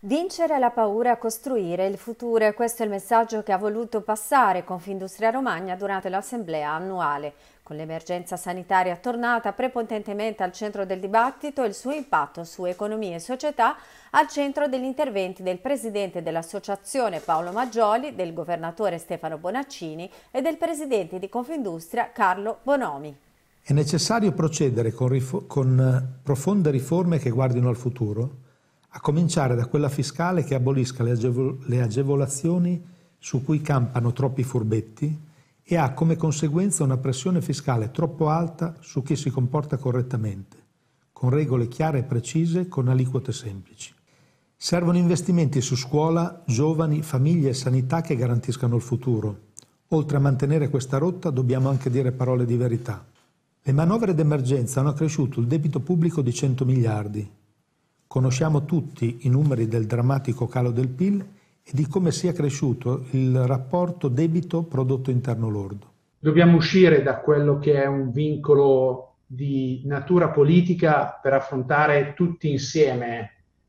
Vincere la paura, costruire il futuro, e questo è il messaggio che ha voluto passare Confindustria Romagna durante l'assemblea annuale. Con l'emergenza sanitaria tornata prepotentemente al centro del dibattito, il suo impatto su economia e società al centro degli interventi del presidente dell'associazione Paolo Maggioli, del governatore Stefano Bonaccini e del presidente di Confindustria Carlo Bonomi. È necessario procedere con profonde riforme che guardino al futuro, a cominciare da quella fiscale che abolisca le agevolazioni su cui campano troppi furbetti e ha come conseguenza una pressione fiscale troppo alta su chi si comporta correttamente, con regole chiare e precise, con aliquote semplici. Servono investimenti su scuola, giovani, famiglie e sanità che garantiscano il futuro. Oltre a mantenere questa rotta dobbiamo anche dire parole di verità. Le manovre d'emergenza hanno accresciuto il debito pubblico di 100 miliardi. Conosciamo tutti i numeri del drammatico calo del PIL e di come sia cresciuto il rapporto debito-prodotto interno lordo. Dobbiamo uscire da quello che è un vincolo di natura politica per affrontare tutti insieme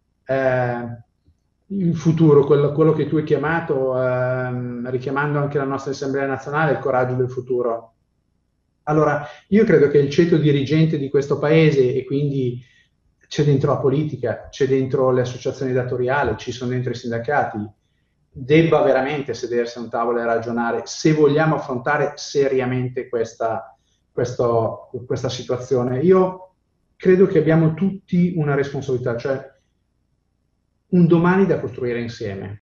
il futuro, quello che tu hai chiamato, richiamando anche la nostra Assemblea nazionale, il coraggio del futuro. Allora, io credo che il ceto dirigente di questo paese, e quindi c'è dentro la politica, c'è dentro le associazioni datoriali, ci sono dentro i sindacati, debba veramente sedersi a un tavolo e ragionare se vogliamo affrontare seriamente questa situazione. Io credo che abbiamo tutti una responsabilità, cioè un domani da costruire insieme.